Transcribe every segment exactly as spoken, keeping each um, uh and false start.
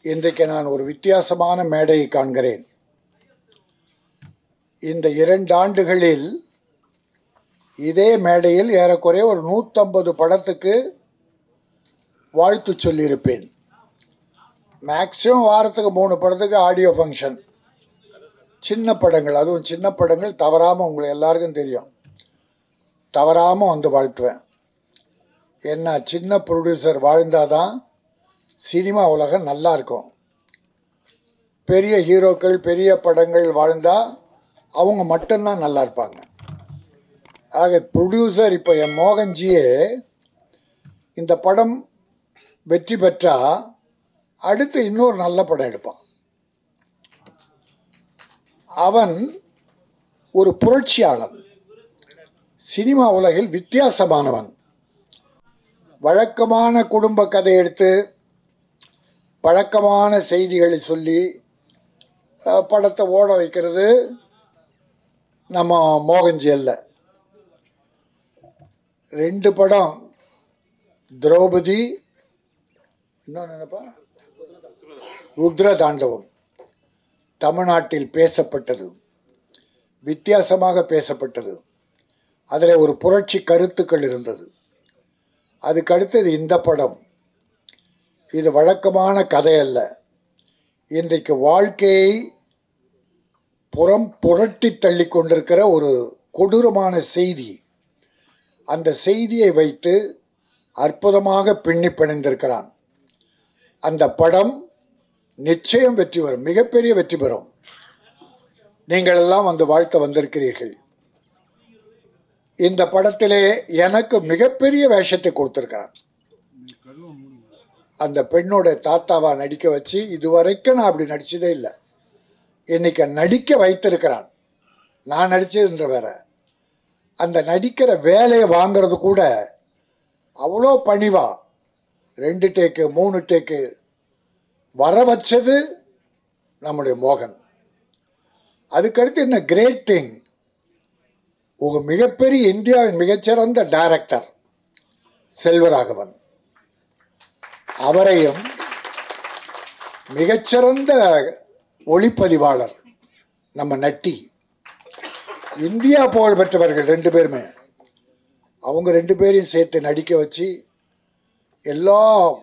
இன்றைக்கு நான் ஒரு வித்தியாசமான மேடையை காண்கிறேன். இந்த இரண்டு ஆண்டுகளில் இதே மேடையில் ஏறக்குறைய ஒரு நூற்றம்பது படத்துக்கு வாழ்த்து சொல்லியிருப்பேன். மேக்ஸிமம் வாரத்துக்கு மூணு படத்துக்கு ஆடியோ ஃபங்க்ஷன், சின்ன படங்கள், அதுவும் சின்ன படங்கள் தவறாமல் உங்களுக்கு எல்லாருக்கும் தெரியும், தவறாமல் வந்து வாழ்த்துவேன். என்ன, சின்ன ப்ரொடியூசர் வாழ்ந்தாதான் சினிமா உலகம் நல்லா இருக்கும். பெரிய ஹீரோக்கள் பெரிய படங்கள் வாழ்ந்தால் அவங்க மட்டும்தான் நல்லா இருப்பாங்க. ஆக ப்ரொடியூசர் இப்போ என் மோகன்ஜியே இந்த படம் வெற்றி பெற்றா அடுத்து இன்னொரு நல்ல படம் எடுப்பான். அவன் ஒரு புரட்சியாளன், சினிமா உலகில் வித்தியாசமானவன். வழக்கமான குடும்ப கதை எடுத்து பழக்கமான செய்திகளை சொல்லி படத்தை ஓட வைக்கிறது நம்ம மோகன்ஜி அல்ல. ரெண்டு படம், திரௌபதி, இன்னொன்று என்னப்பா, ருத்ர தாண்டவம், தமிழ்நாட்டில் பேசப்பட்டது, வித்தியாசமாக பேசப்பட்டது. அதில் ஒரு புரட்சி கருத்துக்கள் இருந்தது. அதுக்கு அடுத்தது இந்த படம். இது வழக்கமான கதை அல்ல. இன்றைக்கு வாழ்க்கையை புறம் புரட்டி தள்ளி கொண்டிருக்கிற ஒரு கொடூரமான செய்தி. அந்த செய்தியை வைத்து அற்புதமாக பின்னி பிணைந்திருக்கிறான். அந்த படம் நிச்சயம் வெற்றி பெறும், மிகப்பெரிய வெற்றி பெறும். நீங்கள் எல்லாம் வந்து வாழ்த்த வந்திருக்கிறீர்கள். இந்த படத்திலே எனக்கு மிகப்பெரிய வேஷத்தை கொடுத்திருக்கிறான். அந்த பெண்ணோட தாத்தாவா நடிக்க வச்சு, இதுவரைக்கும் நான் அப்படி நடிச்சதே இல்லை. இன்னைக்கு நடிக்க வைத்திருக்கிறான். நான் நடிச்சதுன்ற வேற. அந்த நடிக்கிற வேலையை வாங்கிறது கூட அவ்வளோ பணிவா ரெண்டு டேக்கு மூணு டேக்கு வர வச்சது நம்முடைய மோகன். அதுக்கடுத்து என்ன கிரேட் திங், ஒரு மிகப்பெரிய இந்தியாவின் மிகச்சிறந்த டைரக்டர் செல்வராகவன், அவரையும் மிகச்சிறந்த ஒளிப்பதிவாளர் நம்ம நட்டி, இந்தியா புகழ் பெற்றவர்கள் ரெண்டு பேருமே. அவங்க ரெண்டு பேரையும் சேர்த்து நடிக்க வச்சு எல்லா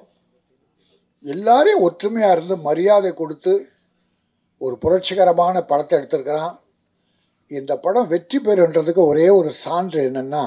எல்லாரையும் ஒற்றுமையாக இருந்து மரியாதை கொடுத்து ஒரு புரட்சிகரமான படத்தை எடுத்திருக்கிறான். இந்த படம் வெற்றி பெறுன்றதுக்கு ஒரே ஒரு சான்று என்னென்னா,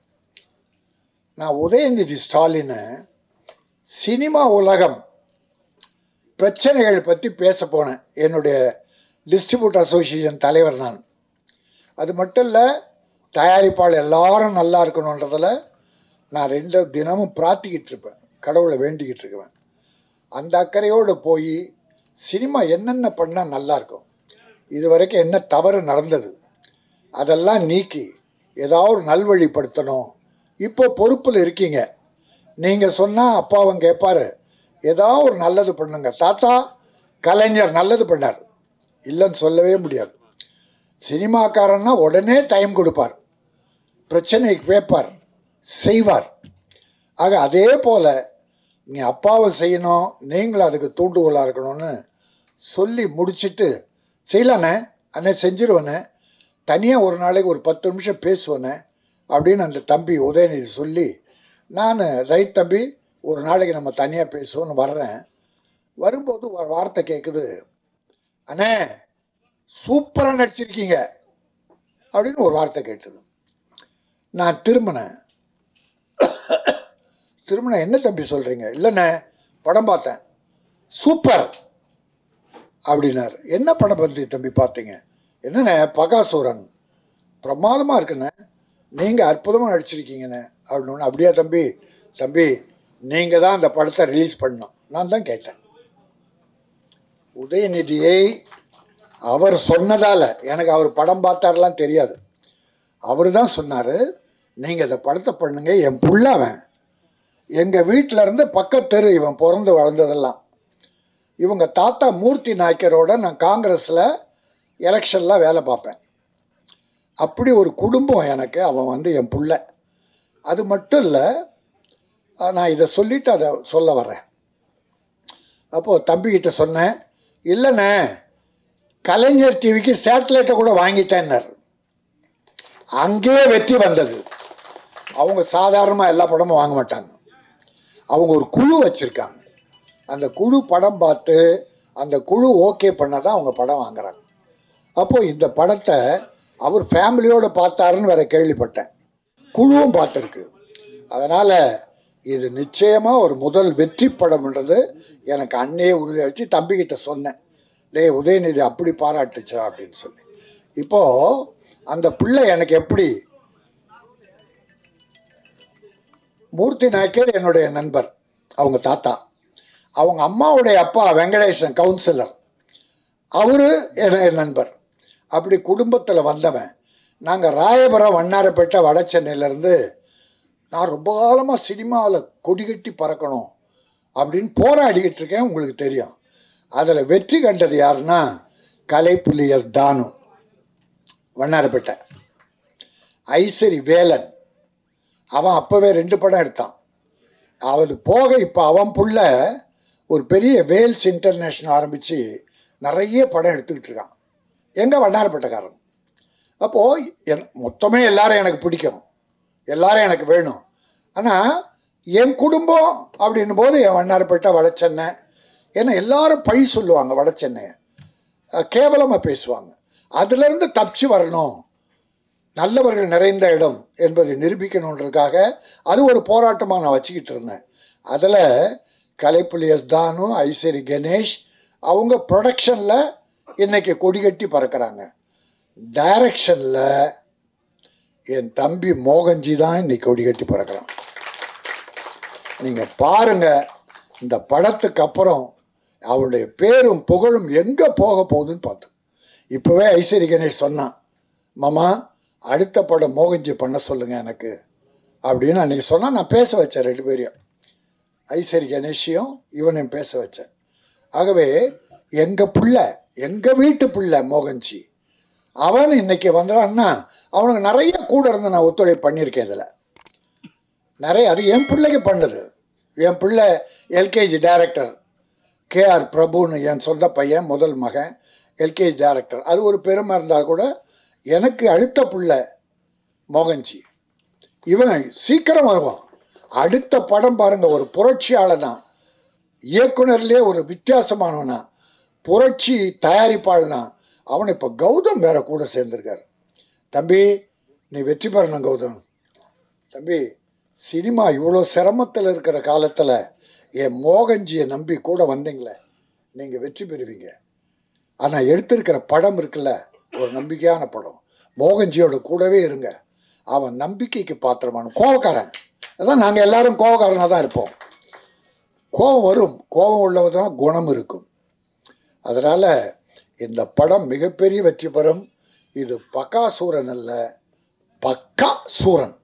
நான் உதயநிதி ஸ்டாலினை சினிமா உலகம் பிரச்சனைகள் பற்றி பேச போனேன். என்னுடைய டிஸ்ட்ரிபியூட்டர் அசோசியேஷன் தலைவர் நான். அது மட்டும் இல்லை, தயாரிப்பாளர் எல்லாரும் நல்லா இருக்கணுன்றதில் நான் ரெண்டு தினமும் பிரார்த்திக்கிட்டு இருப்பேன், கடவுளை வேண்டிக்கிட்டு இருக்குவேன். அந்த அக்கறையோடு போய் சினிமா என்னென்ன பண்ணால் நல்லாயிருக்கும், இது வரைக்கும் என்ன தவறு நடந்தது அதெல்லாம் நீக்கி ஏதாவது நல்வழிப்படுத்தணும். இப்போ பொறுப்பில் இருக்கீங்க, நீங்கள் சொன்னால் அப்பாவும் கேட்பார், ஏதாவது ஒரு நல்லது பண்ணுங்க. தாத்தா கலைஞர் நல்லது பண்ணார், இல்லைன்னு சொல்லவே முடியாது. சினிமாக்காரன்னா உடனே டைம் கொடுப்பார், பிரச்சனைக்கு கேட்பார், செய்வார். ஆக அதே போல் நீ அப்பாவை செய்யணும், நீங்களும் அதுக்கு தூண்டுகோலாக இருக்கணும்னு சொல்லி முடிச்சுட்டு செய்யலானே, அண்ணே செஞ்சிருவேனே, தனியாக ஒரு நாளைக்கு ஒரு பத்து நிமிஷம் பேசுவேனே அப்படின்னு அந்த தம்பி உதயநிதி சொல்லி, நான் ரைட் தம்பி ஒரு நாளைக்கு நம்ம தனியாக பேசுவோன்னு வர்றேன். வரும்போது ஒரு வார்த்தை கேட்குது, அண்ணே சூப்பராக நடிச்சிருக்கீங்க அப்படின்னு ஒரு வார்த்தை கேட்டது. நான் திரும்பினேன். திரும்பின என்ன தம்பி சொல்கிறீங்க? இல்லைண்ணே படம் பார்த்தேன், சூப்பர் அப்படின்னார். என்ன படம் பற்றி தம்பி பார்த்தீங்க? என்னண்ணே பகாசுரன், பிரமாதமாக இருக்குண்ணே, நீங்கள் அற்புதமாக நடிச்சிருக்கீங்கண்ணே அப்படின்னு. அப்படியா தம்பி? தம்பி நீங்கள் தான் அந்த படத்தை ரிலீஸ் பண்ணணும். நான் தான் கேட்டேன். உதயநிதியை அவர் சொன்னதால், எனக்கு அவர் படம் பார்த்தாரெலாம் தெரியாது, அவர் தான் சொன்னார், நீங்கள் இந்த படத்தை பண்ணுங்க. என் புள்ளவன், எங்கள் வீட்டில் இருந்து பக்கத்தெரு, இவன் பிறந்து வளர்ந்ததெல்லாம். இவங்க தாத்தா மூர்த்தி நாயக்கரோட நான் காங்கிரஸில் எலெக்ஷனில் வேலை பார்ப்பேன். அப்படி ஒரு குடும்பம் எனக்கு. அவன் வந்து என் புள்ள. அது மட்டும் இல்லை, நான் இதை சொல்லிவிட்டு அதை சொல்ல வரேன். அப்போது தம்பிக்கிட்ட சொன்னேன், இல்லைண்ணே கலைஞர் டிவிக்கு சேட்டலைட்டை கூட வாங்கிட்டேன்னார். அங்கேயே வெற்றி வந்தது. அவங்க சாதாரணமாக எல்லா படமும் வாங்க மாட்டாங்க, அவங்க ஒரு குழு வச்சுருக்காங்க. அந்த குழு படம் பார்த்து அந்த குழு ஓகே பண்ணாதான் அவங்க படம் வாங்குறாங்க. அப்போது இந்த படத்தை அவர் ஃபேமிலியோடு பார்த்தாருன்னு வேற கேள்விப்பட்டேன், குழுவும் பார்த்துருக்கு. அதனால் இது நிச்சயமாக ஒரு முதல் வெற்றி படம்ன்றது எனக்கு அன்னையே உறுதியாச்சு. தம்பிக்கிட்ட சொன்னேன், டேய் உதயநிதி அப்படி பாராட்டுச்சா அப்படின்னு சொல்லி. இப்போது அந்த பிள்ளை எனக்கு எப்படி, மூர்த்தி நாயக்கர் என்னுடைய நண்பர், அவங்க தாத்தா, அவங்க அம்மாவுடைய அப்பா வெங்கடேசன் கவுன்சிலர், அவரு என் நண்பர். அப்படி குடும்பத்தில் வந்தவன். நாங்கள் ராயபுரம் வண்ணாரப்பேட்டை வட சென்னையிலேருந்து நான் ரொம்ப காலமாக சினிமாவில் கொடிகட்டி பறக்கணும் அப்படின்னு போராடிக்கிட்டு இருக்கேன். உங்களுக்கு தெரியும். அதில் வெற்றி கண்டது யாருன்னா கலைப்புலி எஸ் தானு வண்ணாரப்பேட்டை, ஐசரி வேலன், அவன் அப்போவே ரெண்டு படம் எடுத்தான். அது போக இப்போ அவன் புள்ள ஒரு பெரிய வேல்ஸ் இன்டர்நேஷ்னல் ஆரம்பித்து நிறைய படம் எடுத்துக்கிட்டு இருக்கான், எங்கள் வண்ணாரப்பேட்டைக்காரன். அப்போது என் மொத்தமே எல்லாரும் எனக்கு பிடிக்கும், எல்லாரும் எனக்கு வேணும். ஆனால் என் குடும்பம் அப்படின்னும் போது என் வண்ணாரப்பேட்டை வட சென்னை, ஏன்னா எல்லாரும் பழி சொல்லுவாங்க, வட சென்னையை கேவலமாக பேசுவாங்க. அதிலிருந்து தப்பிச்சு வரணும், நல்லவர்கள் நிறைந்த இடம் என்பதை நிரூபிக்கணுன்றதுக்காக அது ஒரு போராட்டமாக நான் வச்சுக்கிட்டு இருந்தேன். அதில் கலைப்புலி எஸ் தானு, ஐசரி கணேஷ் அவங்க ப்ரொடக்ஷனில் இன்னைக்கு கொடிகட்டி பறக்கிறாங்க. டைரக்ஷனில் என் தம்பி மோகன்ஜி தான் இன்னைக்கு கொடிகட்டி பறக்கிறான். நீங்கள் பாருங்கள், இந்த படத்துக்கு அப்புறம் அவருடைய பேரும் புகழும் எங்கே போக போகுதுன்னு பார்த்தோம். இப்போவே ஐசரி கணேஷ் சொன்னான், மாமா அடுத்த படம் மோகன்ஜி பண்ண சொல்லுங்கள் எனக்கு அப்படின்னு அன்றைக்கி சொன்னால் நான் பேச வச்சேன். ரெண்டு பேரையும், ஐசரி கணேஷையும் இவனையும் பேச வச்சேன். ஆகவே எங்கள் பிள்ளை, எங்கள் வீட்டு பிள்ளை மோகன்ஜி, அவன் இன்னைக்கு வந்தான்னா அவனுக்கு நிறைய கூட இருந்து நான் ஒத்துழைப்பு பண்ணியிருக்கேன். இதில் நிறைய, அது என் பிள்ளைக்கு பண்ணது. என் பிள்ளை எல்கேஜி டைரக்டர் கே ஆர் பிரபுன்னு என் சொந்த பையன், முதல் மகன் எல்கேஜி டைரக்டர். அது ஒரு பெருமை இருந்தால் கூட எனக்கு அடுத்த பிள்ளை மோகன்ஜி, இவன் சீக்கிரம் வருவான். அடுத்த படம் பாருங்கள், ஒரு புரட்சியாளனா, இயக்குனர்லேயே ஒரு வித்தியாசமானவனா, புரட்சி தயாரிப்பாளனா. அவனை இப்போ கௌதம் வேற கூட சேர்ந்துருக்காரு. தம்பி நீ வெற்றி பெறணும் கௌதம். தம்பி சினிமா இவ்வளோ சிரமத்தில் இருக்கிற காலத்தில் என் மோகன்ஜியை நம்பி கூட வந்தீங்களே, நீங்கள் வெற்றி பெறுவீங்க. ஆனால் எடுத்திருக்கிற படம் இருக்குல்ல, ஒரு நம்பிக்கையான படம். மோகன்ஜியோட கூடவே இருங்க, அவன் நம்பிக்கைக்கு பாத்திரமான கோவக்காரன். அதான் நாங்கள் எல்லாரும் கோவக்காரனாக தான் இருப்போம். கோபம் வரும், கோபம் உள்ளவதான் குணம் இருக்கும். அதனால் இந்த படம் மிகப்பெரிய வெற்றி பெறும். இது பக்காசூரன் அல்ல, பக்கா சூரன்.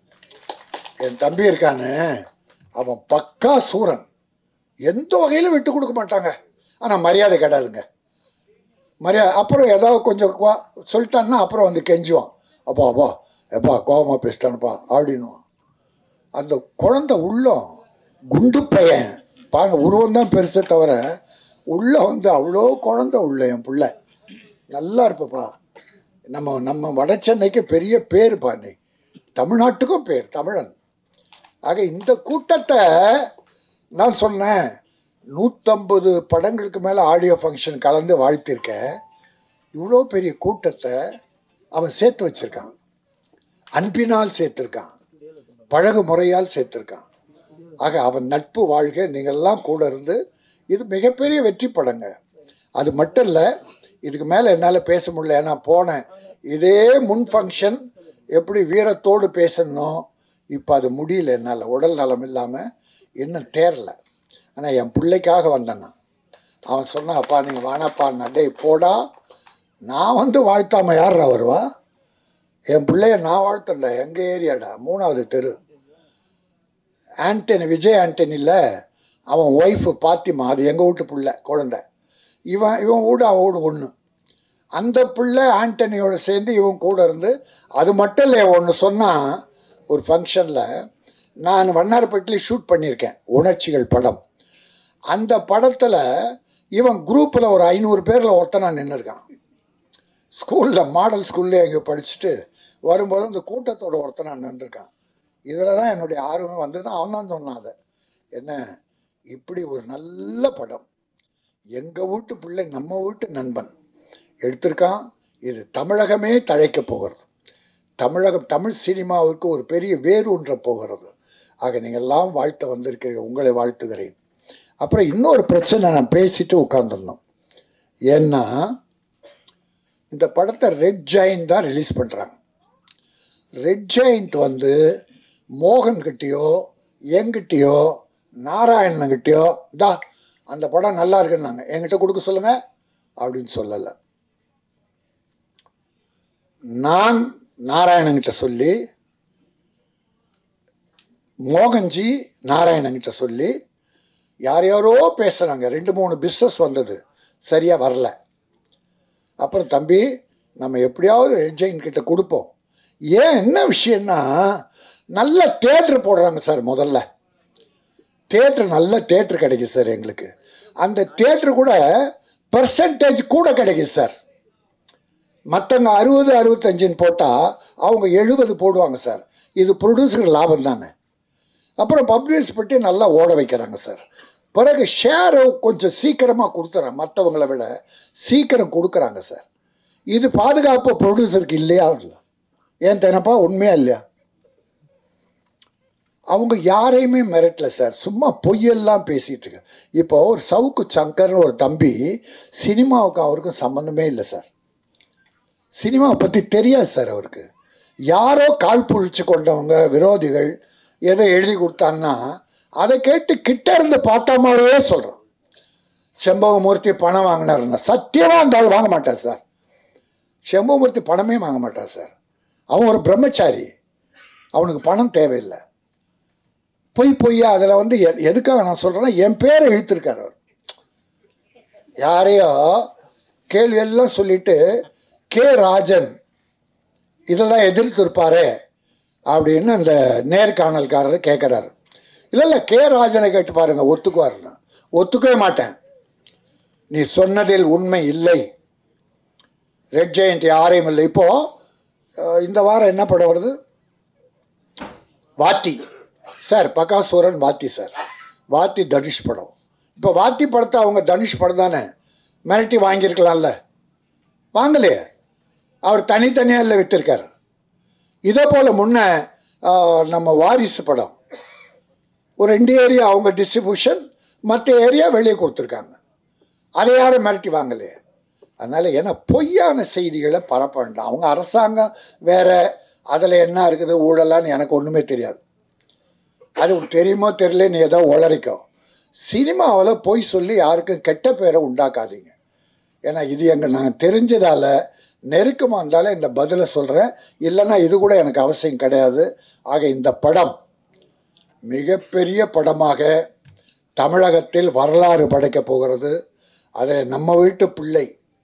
என் தம்பி இருக்கானு, அவன் பக்கா சூரன், எந்த வகையிலும் விட்டு கொடுக்க மாட்டாங்க. ஆனால் மரியாதை கிடையாதுங்க, மரியாதை. அப்புறம் ஏதாவது கொஞ்சம் சொல்லிட்டான்னா அப்புறம் வந்து கெஞ்சுவான், அப்பா அப்பா எப்பா கோபமாக பேசிட்டானுப்பா அப்படின்னுவான். அந்த குழந்தை உள்ளம் குண்டு பையன் பாருங்க, உருவம் தான் பெருசை தவிர உள்ள வந்து அவ்வளோ குழந்தை உள்ள என் பிள்ளை. நல்லா இருப்பப்பா. நம்ம நம்ம வட சென்னைக்கு பெரிய பேர் பாண்டி, தமிழ்நாட்டுக்கும் பேர், தமிழன். ஆக இந்த கூட்டத்தை நான் சொன்னேன், நூற்றம்பது படங்களுக்கு மேலே ஆடியோ ஃபங்க்ஷன் கலந்து வாழ்த்திருக்கேன். இவ்வளோ பெரிய கூட்டத்தை அவன் சேர்த்து வச்சிருக்கான், அன்பினால் சேர்த்துருக்கான், பழகு முறையால் சேர்த்துருக்கான். ஆக அவன் நட்பு வாழ்க, நீங்கள்லாம் கூட இருந்து இது மிகப்பெரிய வெற்றி படங்க. அது மட்டும் இல்லை, இதுக்கு மேலே என்னால் பேச முடியல. ஏன்னா போனேன், இதே முன் ஃபங்க்ஷன் எப்படி வீரத்தோடு பேசணும், இப்போ அது முடியல என்னால், உடல் நலம் இல்லாமல் இன்னும் தேரலை. ஆனால் என் பிள்ளைக்காக வந்தேன் நான். அவன் சொன்னான், அப்பா நீங்கள் வானாப்பா, நடே போடா, நான் வந்து வாழ்த்தாமல் யாரா வருவா? என் பிள்ளைய நான் வாழ்த்தல, எங்கள் ஏரியாடா, மூணாவது தெரு. ஆண்டனி, விஜய் ஆண்டனியில் அவன் ஒய்ஃபு பாத்திமா, அது எங்கள் வீட்டு பிள்ளை குழந்தை. இவன் இவன் வீடு அவன் வீடு ஒன்று. அந்த பிள்ளை ஆண்டனியோட சேர்ந்து இவன் கூட இருந்து, அது மட்டும் இல்லை, ஒன்று சொன்னால் ஒரு ஃபங்க்ஷனில் நான் வண்ணாரப்பேட்டில் ஷூட் பண்ணியிருக்கேன் உணர்ச்சிகள் படம். அந்த படத்தில் இவன் குரூப்பில் ஒரு ஐநூறு பேரில் ஒருத்தனா நின்று இருக்கான். ஸ்கூலில் மாடல் ஸ்கூல்லே இங்கே படிச்சுட்டு வரும்போது அந்த கூட்டத்தோட ஒருத்தனா நின்றுருக்கான். இதில் தான் என்னுடைய ஆர்வம் வந்து தான் அவன் தான் சொன்னான். அதை என்ன இப்படி ஒரு நல்ல படம் எங்கள் வீட்டு பிள்ளை நம்ம வீட்டு நண்பன் எடுத்திருக்கான். இது தமிழகமே தழைக்க போகிறது. தமிழகம் தமிழ் சினிமாவுக்கு ஒரு பெரிய வேரூன்ற போகிறது. ஆக நீங்கள் எல்லாம் வாழ்த்த வந்திருக்கிறீர்கள், உங்களை வாழ்த்துகிறேன். அப்புறம் இன்னொரு பிரச்சனை நான் பேசிட்டு உட்காந்துருந்தோம். ஏன்னா இந்த படத்தை ரெட் ஜெயண்ட் தான் ரிலீஸ் பண்ணுறாங்க. ரெட் ஜெயண்ட் வந்து மோகன்கிட்டயோ என்கிட்டயோ நாராயணன்கிட்டயோ தா அந்த படம் நல்லா இருக்குன்னாங்க, என்கிட்ட கொடுக்க சொல்லுங்க அப்படின்னு சொல்லலை. நான் நாராயணன்கிட்ட சொல்லி, மோகன்ஜி நாராயணன்கிட்ட சொல்லி யார் யாரோ பேசுகிறாங்க. ரெண்டு மூணு பிஸ்னஸ் வந்தது, சரியாக வரல. அப்புறம் தம்பி நம்ம எப்படியாவது ரெட் ஜெயண்ட் கிட்ட கொடுப்போம். ஏன் என்ன விஷயம்னா நல்ல தேட்டர் போடுறாங்க சார். முதல்ல தேட்டர் நல்ல தேட்டர் கிடைக்குது சார் எங்களுக்கு. அந்த தேட்டர் கூட பர்சன்டேஜ் கூட கிடைக்குது சார். மற்றவங்க அறுபது அறுபத்தஞ்சுன்னு போட்டால் அவங்க எழுபது போடுவாங்க சார். இது ப்ரொடியூசருக்கு லாபம் தானே. அப்புறம் பப்ளிஷ் பற்றி நல்லா ஓட வைக்கிறாங்க சார். பிறகு ஷேரை கொஞ்சம் சீக்கிரமாக கொடுத்துறாங்க, மற்றவங்களை விட சீக்கிரம் கொடுக்குறாங்க சார். இது பாதுகாப்பு ப்ரொடியூசருக்கு இல்லையா? இல்லை. ஏன் தானப்பா, உண்மையா இல்லையா? அவங்க யாரையுமே மிரட்டல சார், சும்மா பொய்யெல்லாம் பேசிகிட்டு இருக்க. இப்போ ஒரு சவுக்கு சங்கர்னு ஒரு தம்பி, சினிமாவுக்கு அவருக்கும் சம்மந்தமே இல்லை சார். சினிமாவை பற்றி தெரியாது சார் அவருக்கு. யாரோ கால் புழிச்சு கொண்டவங்க விரோதிகள் எதை எழுதி கொடுத்தான்னா அதை கேட்டு கிட்ட இருந்து பார்த்தா மாதிரியே சொல்கிறான். செம்பகமூர்த்தி பணம் வாங்கினாருன்னா சத்தியமாக அந்த ஆள் வாங்க மாட்டார் சார். செம்பகமூர்த்தி பணமே வாங்க மாட்டார் சார். அவன் ஒரு பிரம்மச்சாரி, அவனுக்கு பணம் தேவையில்லை. பொய் பொய்யா அதில் வந்து எ எதுக்காக நான் சொல்கிறேன்னா என் பேரை இழுத்துருக்கார் அவர். யாரையோ கேள்வியெல்லாம் சொல்லிட்டு கே ராஜன் இதெல்லாம் எதிர்த்து இருப்பாரு அப்படின்னு அந்த நேர்காணல்காரர் கேட்குறாரு. இல்லை இல்லை கே ராஜனை கேட்டு பாருங்க, ஒத்துக்குவாருன்னு. ஒத்துக்கவே மாட்டேன், நீ சொன்னதில் உண்மை இல்லை, ரெட் ஜெயண்ட் யாரையும் இல்லை. இப்போது இந்த வாரம் என்ன படம் வருது? Vaathi sir, Bakasuran Vaathi sir. வாத்தி தனுஷ் படம். இப்போ வாத்தி படத்தை அவங்க தனுஷ் படம் தானே மிரட்டி வாங்கியிருக்கலாம்ல, வாங்கலையே. அவர் தனித்தனியாக இல்லை விற்றுருக்கார். இதே போல் முன்ன நம்ம வாரிசு படம் ஒரு ரெண்டு ஏரியா அவங்க டிஸ்ட்ரிபியூஷன், மற்ற ஏரியா வெளியே கொடுத்துருக்காங்க. அதை யாரும் மிரட்டி வாங்கலையே. அதனால் ஏன்னா பொய்யான செய்திகளை பரப்ப வேண்டாம். அவங்க அரசாங்கம் வேறு, அதில் என்ன இருக்குது ஊழலான்னு எனக்கு ஒன்றுமே தெரியாது. அது தெரியுமோ தெரியல, நீ ஏதோ உளறிக்கும். சினிமாவில் பொய் சொல்லி யாருக்கும் கெட்ட பேரை உண்டாக்காதீங்க. ஏன்னா இது எங்கள் நான் தெரிஞ்சதால் நெருக்கமாக இருந்தாலும் இந்த பதிலை சொல்கிறேன், இல்லைன்னா இது கூட எனக்கு அவசியம் கிடையாது. ஆக இந்த படம் மிகப்பெரிய படமாக தமிழகத்தில் வரலாறு படைக்கப் போகிறது. அதில் நம்ம வீட்டு பிள்ளை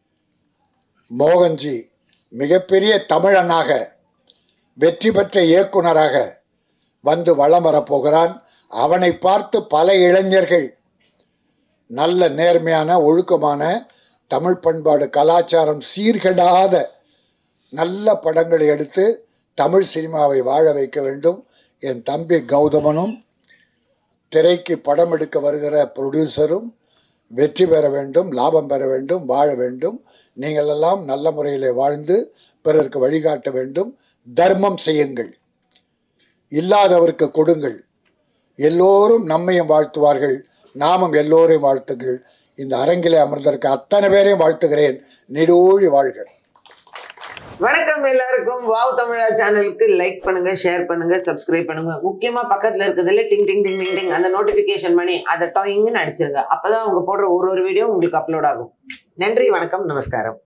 மோகன்ஜி மிகப்பெரிய தமிழனாக வெற்றி பெற்ற இயக்குனராக வந்து வலம் வரப்போகிறான். அவனை பார்த்து பல இளைஞர்கள் நல்ல நேர்மையான ஒழுக்கமான தமிழ் பண்பாடு கலாச்சாரம் சீர்கெடாத நல்ல படங்களை எடுத்து தமிழ் சினிமாவை வாழ வைக்க வேண்டும். என் தம்பி கௌதமனும் திரைக்கு படம் எடுக்க வருகிற ப்ரொடியூசரும் வெற்றி பெற வேண்டும், லாபம் பெற வேண்டும், வாழ வேண்டும். நீங்கள் எல்லாம் நல்ல முறையில் வாழ்ந்து பிறருக்கு வழிகாட்ட வேண்டும். தர்மம் செய்யுங்கள், இல்லாதவருக்கு கொடுங்கள். எல்லோரும் நம்மையும் வாழ்த்துவார்கள், நாமும் எல்லோரையும் வாழ்த்துங்கள். இந்த அரங்கிலே அமர்ந்திருக்க அத்தனை பேரையும் வாழ்த்துகிறேன். நெடூழி வாழ்க. வணக்கம் எல்லாருக்கும். வாவ் தமிழா சேனலுக்கு லைக் பண்ணுங்க, ஷேர் பண்ணுங்க, சப்ஸ்கிரைப் பண்ணுங்க. முக்கியமா பக்கத்துல இருக்கிறதுல டிங் டிங் டிங் டிங் டிங் அந்த நோட்டிபிகேஷன் பண்ணி அதை டாயிங்னு அடிச்சிருங்க. அப்பதான் அவங்க போடுற ஒரு ஒரு வீடியோ உங்களுக்கு அப்லோட் ஆகும். நன்றி, வணக்கம், நமஸ்காரம்.